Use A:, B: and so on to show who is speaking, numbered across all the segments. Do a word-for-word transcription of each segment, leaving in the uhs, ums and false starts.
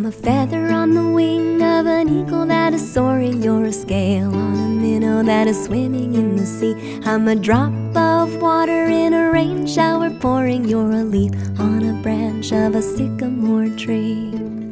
A: I'm a feather on the wing of an eagle that is soaring. You're a scale on a minnow that is swimming in the sea. I'm a drop of water in a rain shower pouring. You're a leaf on a branch of a sycamore tree.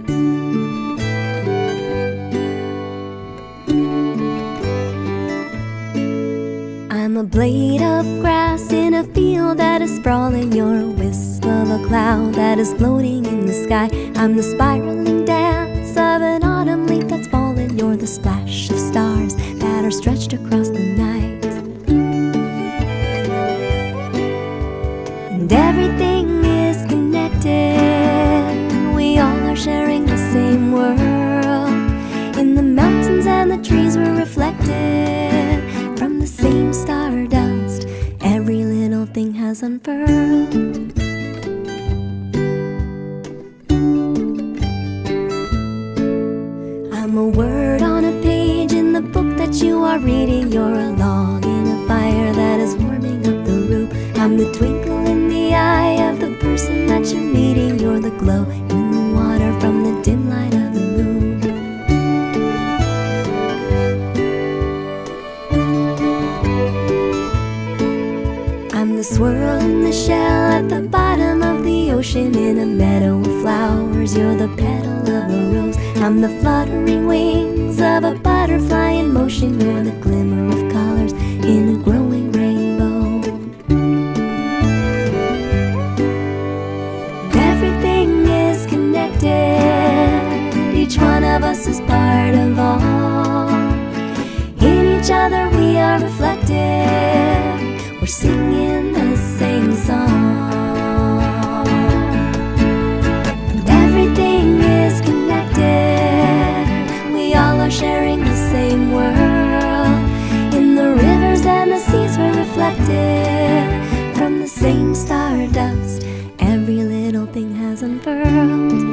A: I'm a blade of grass in a field that is sprawling. You're a wisp of a cloud that is floating in the sky. I'm the spiraling dance of an autumn leaf that's fallen. You're the splash of stars that are stretched across the night. And everything is connected. We all are sharing the same world. In the mountains and the trees we're reflected from the same stardust. Every little thing has unfurled. I'm a word on a page in the book that you are reading. You're a log in a fire that is warming up the room. I'm the twinkle in the eye of the person that you're meeting. You're the glow in the water from the dim light of the moon. I'm the swirl in the shell at the bottom of the ocean. In a meadow of flowers, you're the petal of a rose. I'm the fluttering wings of a butterfly in motion. You're the glimmer of colors in a growing rainbow. Everything is connected. Each one of us is part of all. In each other we are reflected. We're singing the same song. Everything is connected. We all are sharing the same world. In the rivers and the seas we're reflected from the same stardust. Every little thing has unfurled.